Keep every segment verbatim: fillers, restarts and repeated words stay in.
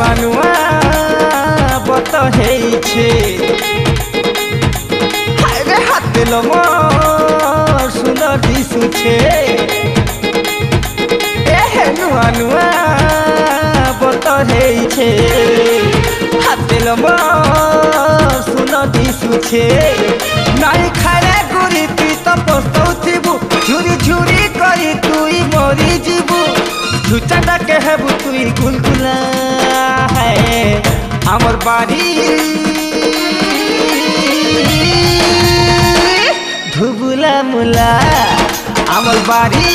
नुआ नुआ बत हेइछे हायरे हाथे लमो सुंदर दिसुछे एहे नुआ नुआ बत हेइछे हाथे लमो सुंदर दिसुछे नाई खाए गुरी पीत पस्तौथिबु झुरी झुरी करी तुई मरी जीबु झुचाटा के हेबु तुई गुलगुला है हमर बाड़ी धुबुला मुला हमर बाड़ी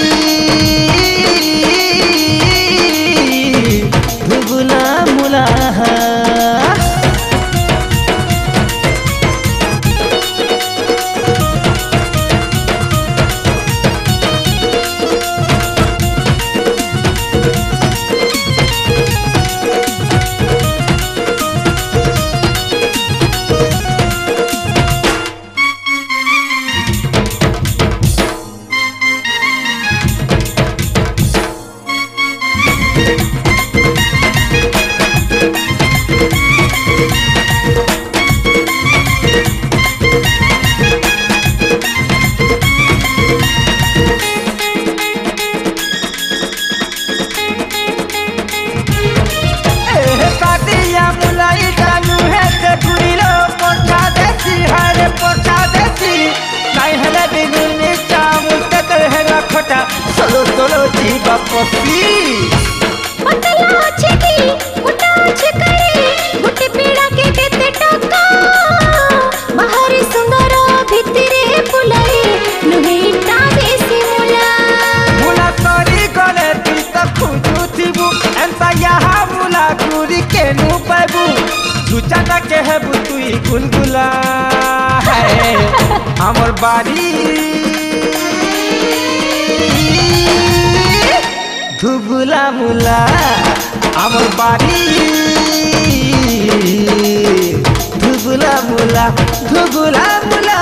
धुबुला मुला Solo solo jiba posi पतला छिकी मोटा छिकरे गुटे पेड़ा के केते टका बाहरी सुंदर भितरे फुलई नुहेटा देसी मुला मुला तोरी गले तू त खुजू थिबु एंता यहा मुला गुरी के नु पाबु झुचाटा के हेबु तुई गुलगुला है हमर बाड़ी धुबुला मुला हमर बाड़ी धुबुला मुला धुबुला मुला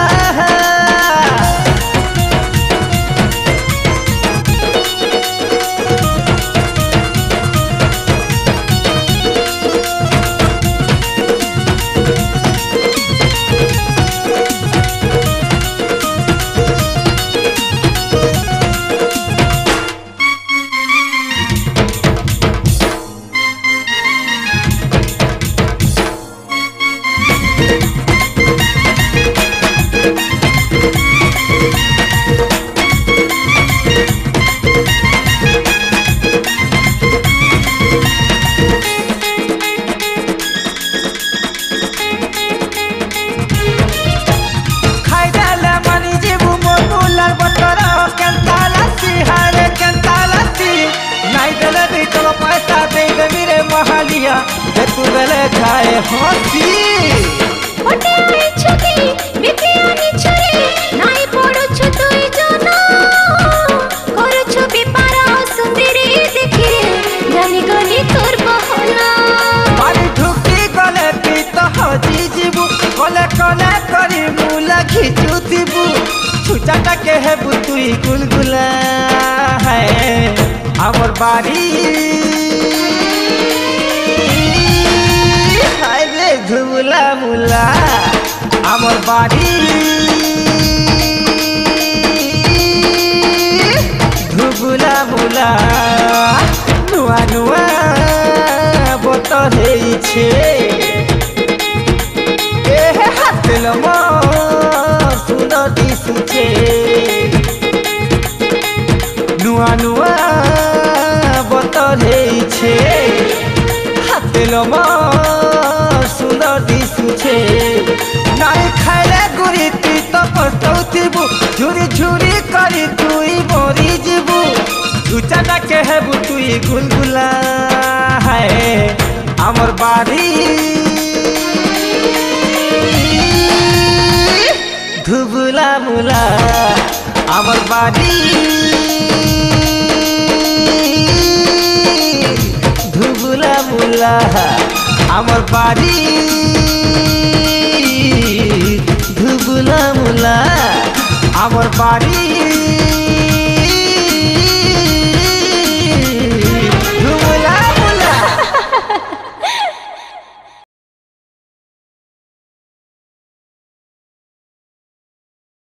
तू गले खाए हंसी ओटे आई छुकी बिके आनी छुरी नाई पड़ो छु तुई जाना करो छु बिपारा सुंदरी देखी रे जानी गनी तोर बहना मारी ढुकी गले पी तो हजी जीबू गले कले करी मुला खिचू थीबू छुचाटा के हेबु तुई गुलगुला है हमर बाड़ी धुबुला मुला हमर बाड़ी धुबुला मुला नुआ नुआ बत हेइछे एहे हाथे लमो सुंदर दिसुछे नुआ नुआ बत हेइछे हाथे लमो सुंदर दिसुछे नाई खाए गुरी तू तो पस्तौथिबु झुरी झुरी करी तुई मरी जीबु झुचाटा के हेबु तुई गुलगुला है हमर बाड़ी धुबुला मुला हमर बाड़ी धुबुला मुला हमर बाड़ी धुबुला मुला हमर बाड़ी।